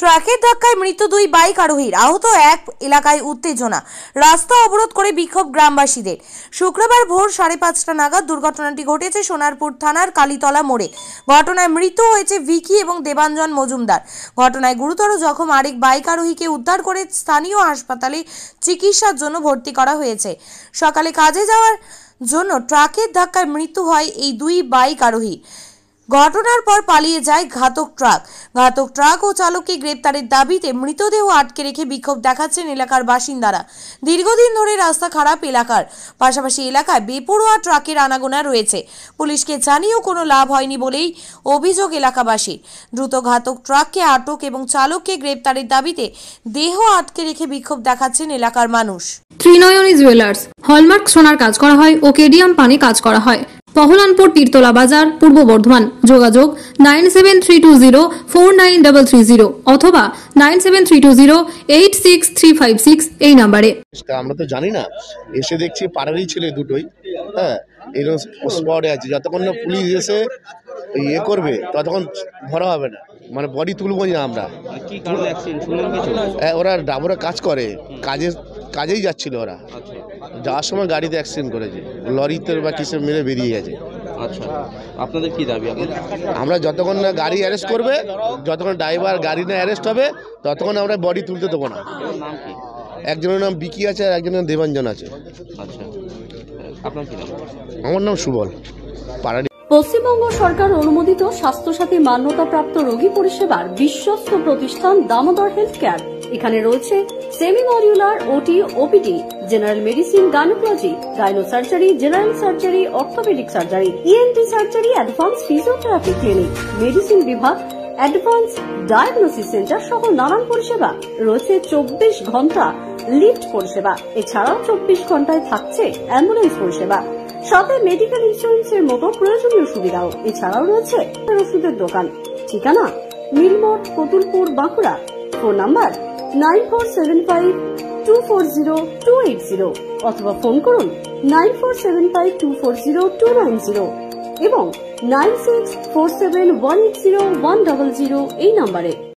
ট্রাকের ধাক্কায় মৃত্যু দুই বাইক আরোহীর, আহত এক, এলাকায় উত্তেজনা। রাস্তা অবরোধ করে বিক্ষোভ গ্রামবাসীদের। শুক্রবার ভোর 5:30 নাগাদ দুর্ঘটনাটি ঘটেছে সোনারপুর থানার কালীতলা মোড়ে। ঘটনায় মৃত্যু হয়েছে ভিকি এবং দেবাঞ্জন মজুমদার। ঘটনায় গুরুতর জখম আরেক বাইক আরোহীকে উদ্ধার করে স্থানীয় হাসপাতালে চিকিৎসার জন্য ভর্তি করা হয়েছে। সকালে কাজে যাওয়ার জন্য ট্রাকের ধাক্কায় মৃত্যু হয় এই দুই বাইক আরোহী। ঘটনার পর পালিয়ে যায় ঘাতক ট্রাক ও চালককে গ্রেপ্তারের দাবিতে মৃতদেহ আটকে রেখে বিক্ষোভ দেখাচ্ছেন এলাকার বাসিন্দারা। দীর্ঘদিন ধরে রাস্তা খারাপ এলাকার, পাশাপাশি এলাকায় বেপরোয়া ট্রাকের আনাগোনা রয়েছে। পুলিশকে জানিয়েও কোনো লাভ হয়নি বলেই অভিযোগ এলাকাবাসীর। দ্রুত ঘাতক ট্রাককে আটক এবং চালককে গ্রেপ্তারের দাবিতে দেহ আটকে রেখে বিক্ষোভ দেখাচ্ছেন এলাকার মানুষ। ত্রিনয়নী জুয়েলার্স হলমার্ক সোনার কাজ করা হয় ও কেডিয়াম পানি কাজ করা হয়। পহলানপুর তীরতলা বাজার, পূর্ব বর্ধমান। যোগাযোগ 9732049330 অথবা 9732086356 এই নম্বরে। আমরা তো জানি না, এসে দেখছি পাড়ারই ছেলে দুটোই, হ্যাঁ, এরকম স্পটে আছে। যতক্ষণ না পুলিশ এসে ইয়ে করবে ততক্ষণ ধরা হবে না, মানে বডি তুলবো না আমরা। ওরা ডাবরে কাজ করে, কাজেই যাচ্ছিল ওরা। যাওয়ার সময় গাড়িতে অ্যাক্সিডেন্ট করেছে, লরিতে বা কিসে মেরে বেরিয়ে গেছে। আচ্ছা, আপনাদের কি দাবি? আমরা যতক্ষণ না গাড়ি অ্যারেস্ট করবে, যতক্ষণ ড্রাইভার গাড়ি না অ্যারেস্ট হবে ততক্ষণ আমরা বডি তুলতে দেবো না। নাম কি? একজনের নাম বিকি আছে আর একজনের নাম দেবাঞ্জন আছে। আচ্ছা, আপনার কি নাম? আমার নাম সুবল। পাড়ারি। পশ্চিমবঙ্গ সরকার অনুমোদিত স্বাস্থ্যসাথী মান্যতাপ্রাপ্ত রোগী পরিষেবার বিশ্বস্ত প্রতিষ্ঠান দামোদর হেলথ কেয়ার। এখানে রয়েছে semi modular OT, OPD, general medicine, gynaecology, gyno surgery, general surgery, orthopaedic surgery, ENT surgery, advance physiotherapy clinic, medicine বিভাগ, অ্যাডভান্স ডায়াগনোসিস সেন্টার সহ নানান পরিষেবা রয়েছে। 24 ঘন্টা লিফট পরিষেবা, এছাড়াও 24 ঘন্টায় থাকছে অ্যাম্বুলেন্স পরিষেবা, সাথে মেডিকেল ইন্স্যুরেন্সের মতো প্রয়োজনীয় সুবিধাও। এছাড়াও রয়েছে ওষুধের দোকান। ঠিকানা মিলমোড়, কতুলপুর, বাঁকুড়া। ফোন নাম্বার 9475240280 অথবা ফোন করুন 9475240290 এবং 9647180100 এই নম্বরে।